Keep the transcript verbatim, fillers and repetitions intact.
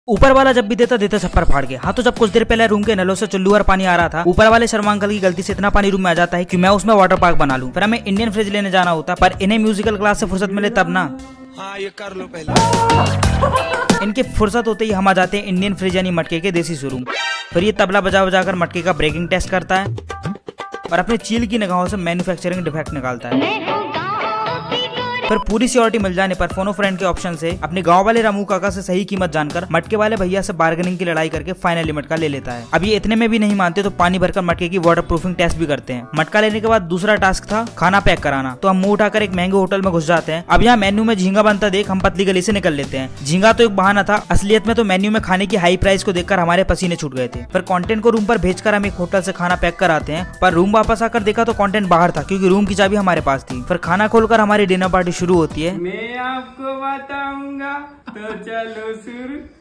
ऊपर वाला जब भी देता देता छप्पर फाड़ के। हाँ तो जब कुछ देर पहले रूम के नलों से चुल्लू और पानी आ रहा था, ऊपर वाले शर्मा अंकल की गलती से इतना पानी रूम में आ जाता है कि मैं उसमें वाटर पार्क बना लूं। फिर हमें इंडियन फ्रिज लेने जाना होता, पर इन्हें म्यूजिकल क्लास से फुर्सत मिले तब ना। हाँ ये कर लो पहले। इनके फुर्सत होते ही हम आ जाते हैं इंडियन फ्रिज यानी मटके के देसी शोरूम। फिर ये तबला बजा बजा कर मटके का ब्रेकिंग टेस्ट करता है और अपने चील की निगाहों से मैन्युफैक्चरिंग डिफेक्ट निकालता है। फिर पूरी सिक्योरिटी मिल जाने पर फोनो फ्रेंड के ऑप्शन से अपने गांव वाले रामू काका से सही कीमत जानकर मटके वाले भैया से बार्गेनिंग की लड़ाई करके फाइनली मटका ले लेता है। अब ये इतने में भी नहीं मानते तो पानी भरकर मटके की वाटर प्रूफिंग टेस्ट भी करते हैं। मटका लेने के बाद दूसरा टास्क था खाना पैक कराना, तो हम मुंह उठाकर एक महंगे होटल में घुस जाते हैं। अब यहाँ मेन्यू में झींगा बनता देख हम पतली गली से निकल लेते हैं। झींगा तो एक बहाना था, असलियत में तो मेन्यू में खाने की हाई प्राइस को देखकर हमारे पसीने छूट गए थे। फिर कंटेंट को रूम पर भेजकर हम एक होटल से खाना पैक कराते हैं, पर रूम वापस आकर देखा तो कंटेंट बाहर था क्योंकि रूम की चाबी हमारे पास थी। फिर खाना खोलकर हमारी डिनर पार्टी शुरू होती है। मैं आपको बताऊंगा तो चलो शुरू।